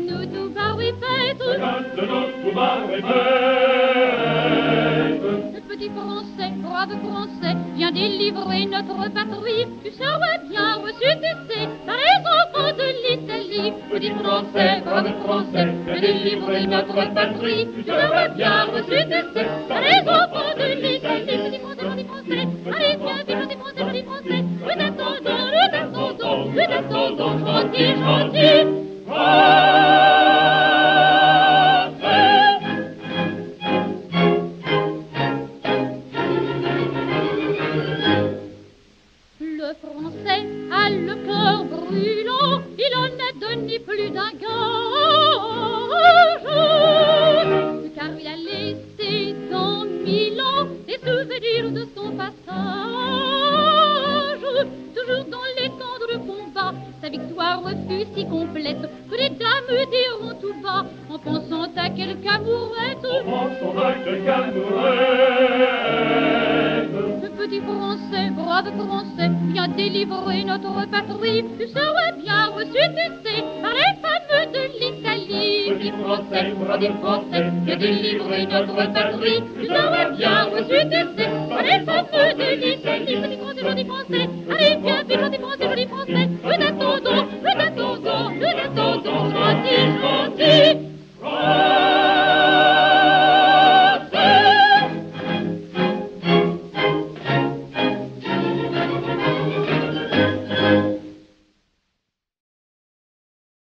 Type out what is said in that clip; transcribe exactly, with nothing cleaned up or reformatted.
nous tout bas répète. Chacun de nous tout bas répète. Le petit Français, brave Français, vient délivrer notre patrie. Tu seras bien reçu, tu sais, par les enfants de l'Italie. Petit Français, brave Français, vient délivrer notre patrie. Tu seras bien reçu, tu sais, par les enfants de l'Italie. Petit Français, petit Français, allez viens, viens, petit Français, petit Français. Nous t'attendons, nous t'attendons, nous t'attendons, gentil, gentil. Le Français a le cœur brûlant, il en a donné plus d'un gage, car il a laissé dans Milan des souvenirs de son passage. Toujours dans les temps de combat, sa victoire fut si complète que les dames diront tout bas, en pensant à quelque amourette. En pensant à quelque amourette. Le petit Français, brave Français, vient délivrer notre patrie. Tu seras bien reçu, tu sais, par les femmes de l'Italie. Petit Français, brave Français, vient délivrer notre patrie. Tu seras bien reçu, tu sais, par les femmes de l'Italie. Petit Français, petit Français,